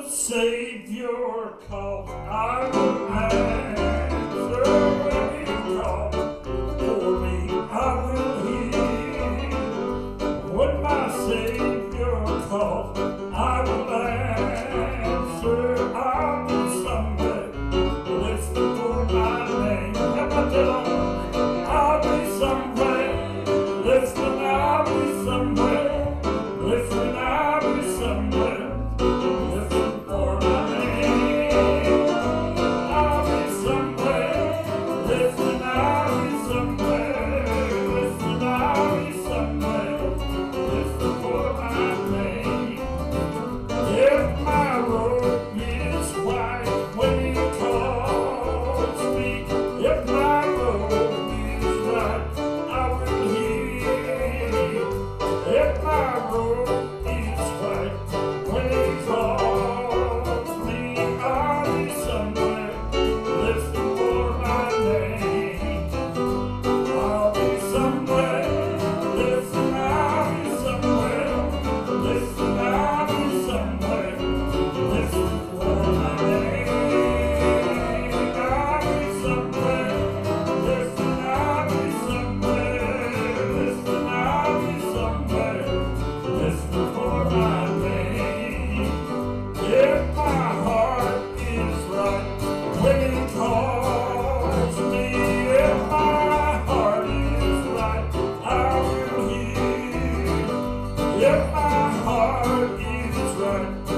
the Savior calls, I will answer when He calls. For me, I will hear. When my Savior calls, I will answer. I'll be somewhere, listen for my name. How about that? I'll be somewhere, listen. I'll be somewhere, listen. I'll be somewhere, listen for my name. I'll be somewhere, listen. I'll be somewhere, listen. I'll be somewhere, listen for my name. If my robe is white when He calls me, if my robe is white, I will hear. If my robe is white when He calls me, I'll be somewhere, listen for my name. I'll be somewhere, listen. I'll be somewhere, listen. I'll be somewhere, listen for my name. I'll be somewhere, listen. I'll be somewhere, listen. I'll be somewhere, listen for my name. If my heart is right when He calls me, if my heart is right, I will hear. If my heart is right